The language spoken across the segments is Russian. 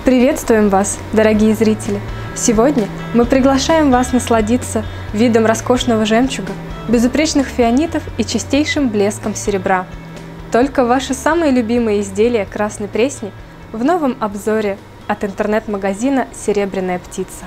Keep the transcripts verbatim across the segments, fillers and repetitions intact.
Приветствуем вас, дорогие зрители! Сегодня мы приглашаем вас насладиться видом роскошного жемчуга, безупречных фианитов и чистейшим блеском серебра. Только ваши самые любимые изделия Красной Пресни в новом обзоре от интернет-магазина «Серебряная птица».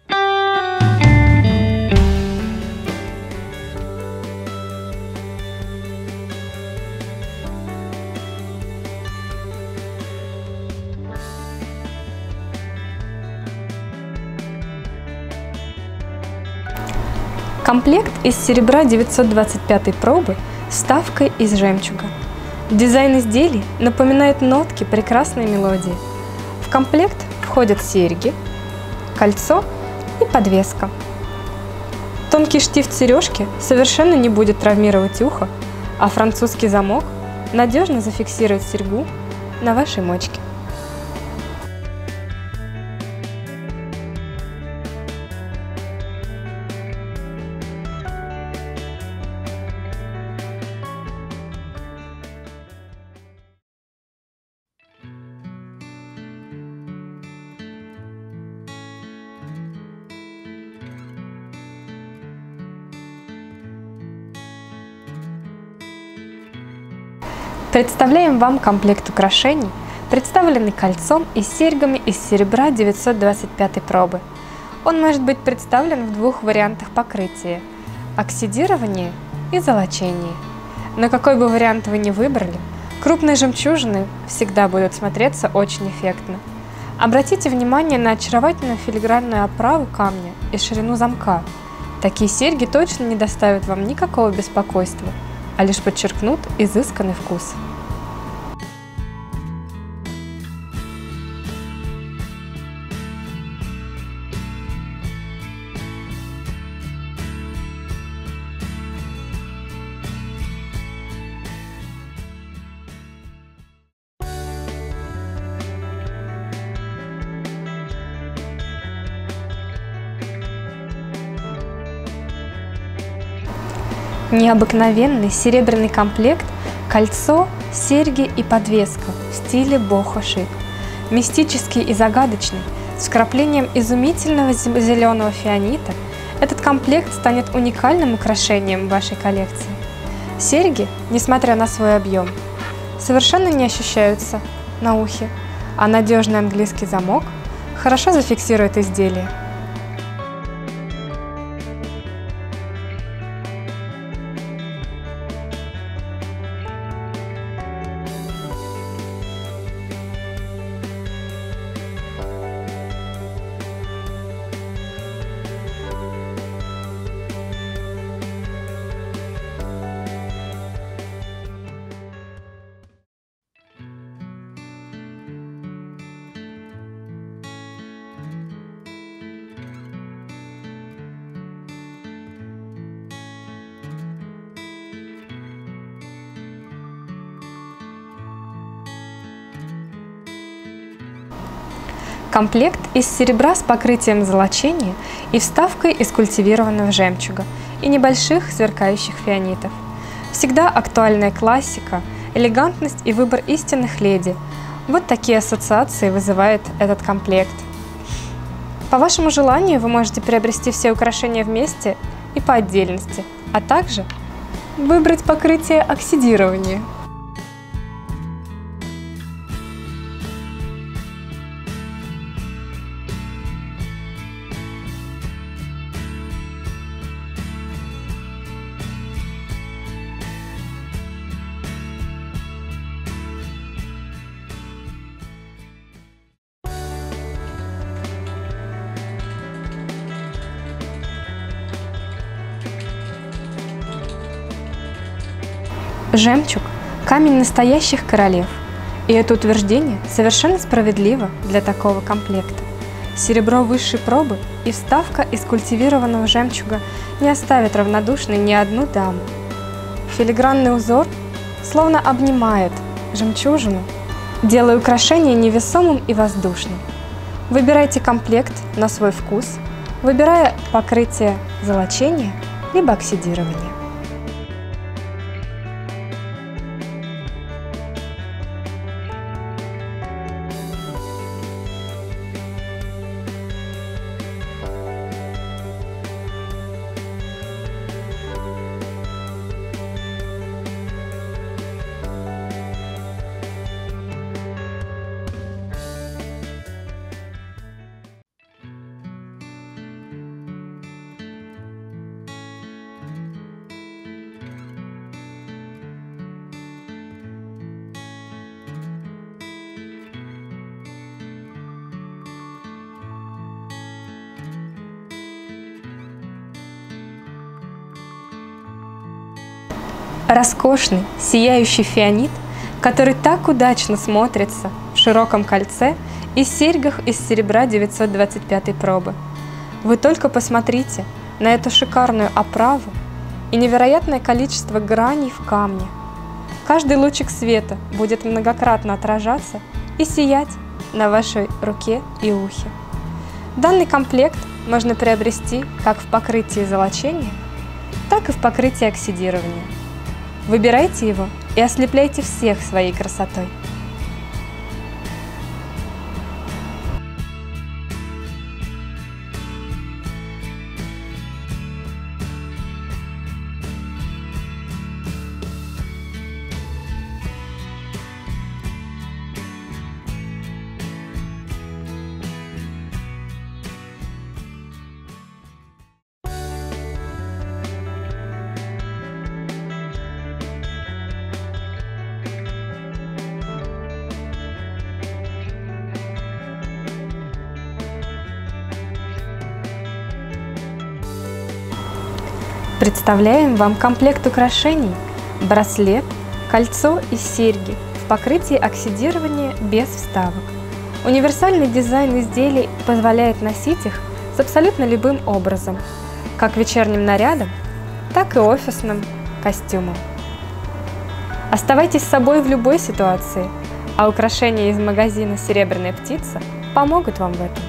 Комплект из серебра девятьсот двадцать пятой пробы с вставкой из жемчуга. Дизайн изделий напоминает нотки прекрасной мелодии. В комплект входят серьги, кольцо и подвеска. Тонкий штифт сережки совершенно не будет травмировать ухо, а французский замок надежно зафиксирует серьгу на вашей мочке. Представляем вам комплект украшений, представленный кольцом и серьгами из серебра девятьсот двадцать пятой пробы. Он может быть представлен в двух вариантах покрытия – оксидирование и золочение. Но какой бы вариант вы ни выбрали, крупные жемчужины всегда будут смотреться очень эффектно. Обратите внимание на очаровательную филигранную оправу камня и ширину замка. Такие серьги точно не доставят вам никакого беспокойства, а лишь подчеркнут изысканный вкус. Необыкновенный серебряный комплект, кольцо, серьги и подвеска в стиле бохо-шик. Мистический и загадочный, с вкраплением изумительного зеленого фианита, этот комплект станет уникальным украшением вашей коллекции. Серьги, несмотря на свой объем, совершенно не ощущаются на ухе, а надежный английский замок хорошо зафиксирует изделие. Комплект из серебра с покрытием золочения и вставкой из культивированного жемчуга и небольших сверкающих фианитов. Всегда актуальная классика, элегантность и выбор истинных леди. Вот такие ассоциации вызывает этот комплект. По вашему желанию вы можете приобрести все украшения вместе и по отдельности, а также выбрать покрытие оксидирования. Жемчуг – камень настоящих королев, и это утверждение совершенно справедливо для такого комплекта. Серебро высшей пробы и вставка из культивированного жемчуга не оставят равнодушной ни одну даму. Филигранный узор словно обнимает жемчужину, делая украшение невесомым и воздушным. Выбирайте комплект на свой вкус, выбирая покрытие золочения либо оксидирования. Роскошный, сияющий фианит, который так удачно смотрится в широком кольце и серьгах из серебра девятьсот двадцать пятой пробы. Вы только посмотрите на эту шикарную оправу и невероятное количество граней в камне. Каждый лучик света будет многократно отражаться и сиять на вашей руке и ухе. Данный комплект можно приобрести как в покрытии золочения, так и в покрытии оксидирования. Выбирайте его и ослепляйте всех своей красотой. Представляем вам комплект украшений: браслет, кольцо и серьги в покрытии оксидирования без вставок. Универсальный дизайн изделий позволяет носить их с абсолютно любым образом, как вечерним нарядом, так и офисным костюмом. Оставайтесь с собой в любой ситуации, а украшения из магазина «Серебряная птица» помогут вам в этом.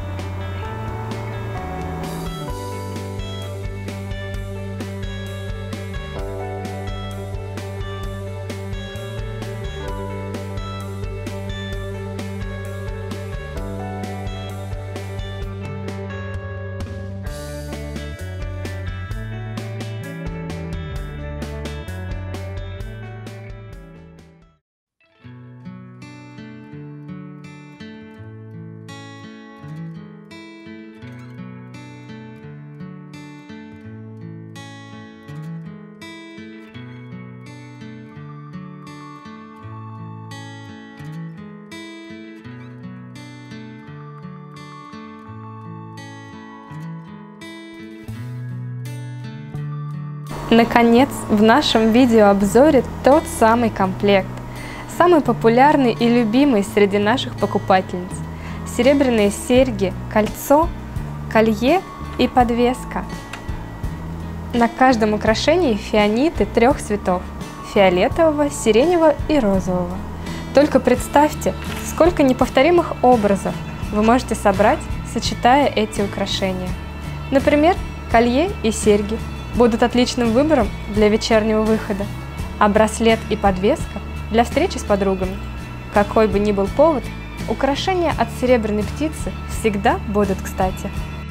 Наконец, в нашем видеообзоре тот самый комплект, самый популярный и любимый среди наших покупательниц. Серебряные серьги, кольцо, колье и подвеска. На каждом украшении фианиты трех цветов – фиолетового, сиреневого и розового. Только представьте, сколько неповторимых образов вы можете собрать, сочетая эти украшения. Например, колье и серьги будут отличным выбором для вечернего выхода, а браслет и подвеска для встречи с подругами. Какой бы ни был повод, украшения от «Серебряной птицы» всегда будут кстати.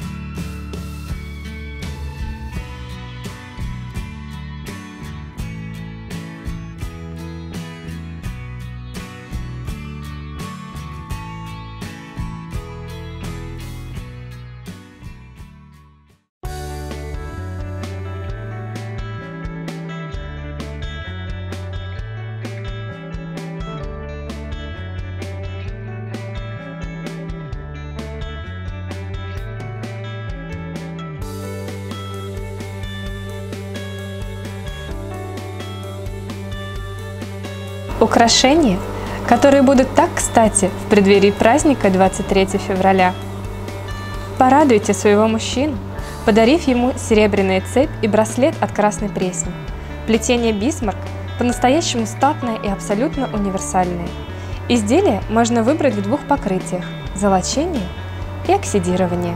Украшения, которые будут так кстати в преддверии праздника двадцать третьего февраля. Порадуйте своего мужчину, подарив ему серебряную цепь и браслет от Красной Пресни. Плетение Бисмарк по-настоящему статное и абсолютно универсальное. Изделие можно выбрать в двух покрытиях – золочение и оксидирование.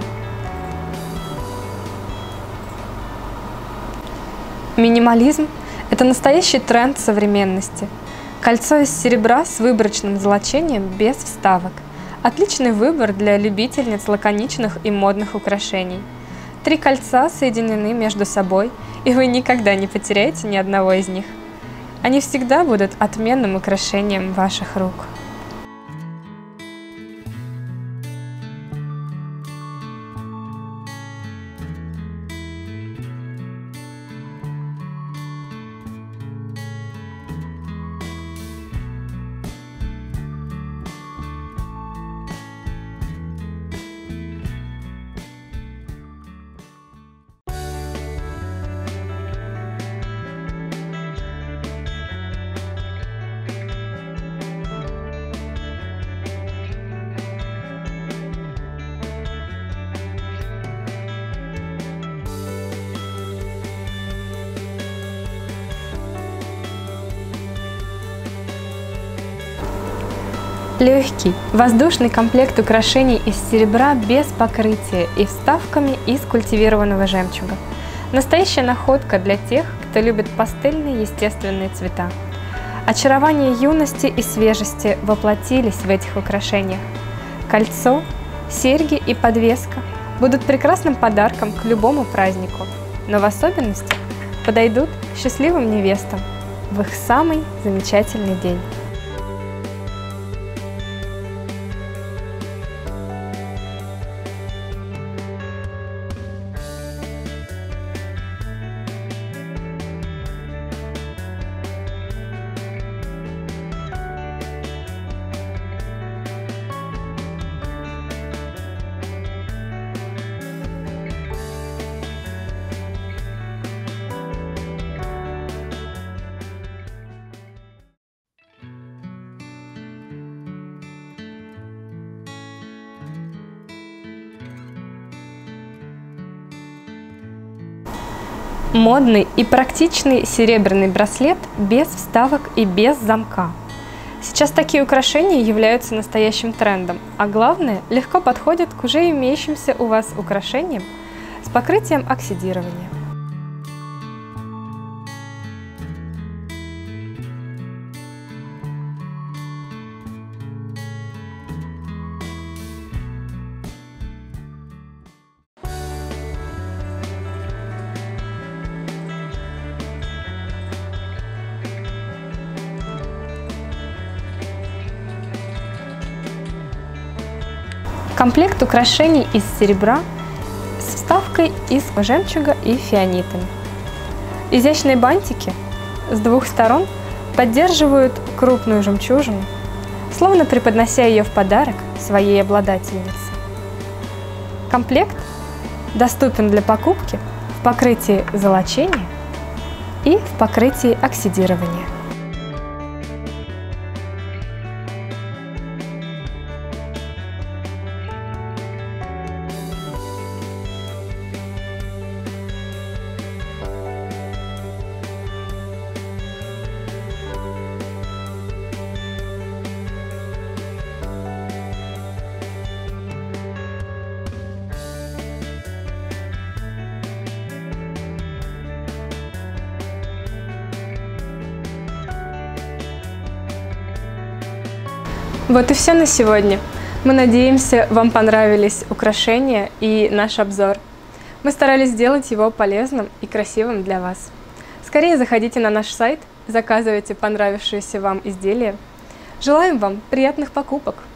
Минимализм – это настоящий тренд современности. Кольцо из серебра с выборочным золочением без вставок. Отличный выбор для любительниц лаконичных и модных украшений. Три кольца соединены между собой, и вы никогда не потеряете ни одного из них. Они всегда будут отменным украшением ваших рук. Легкий, воздушный комплект украшений из серебра без покрытия и вставками из культивированного жемчуга. Настоящая находка для тех, кто любит пастельные естественные цвета. Очарование юности и свежести воплотились в этих украшениях. Кольцо, серьги и подвеска будут прекрасным подарком к любому празднику, но в особенности подойдут счастливым невестам в их самый замечательный день. Модный и практичный серебряный браслет без вставок и без замка. Сейчас такие украшения являются настоящим трендом, а главное, легко подходят к уже имеющимся у вас украшениям с покрытием оксидирования. Комплект украшений из серебра с вставкой из жемчуга и фианитами. Изящные бантики с двух сторон поддерживают крупную жемчужину, словно преподнося ее в подарок своей обладательнице. Комплект доступен для покупки в покрытии золочения и в покрытии оксидирования. Вот и все на сегодня. Мы надеемся, вам понравились украшения и наш обзор. Мы старались сделать его полезным и красивым для вас. Скорее заходите на наш сайт, заказывайте понравившиеся вам изделия. Желаем вам приятных покупок!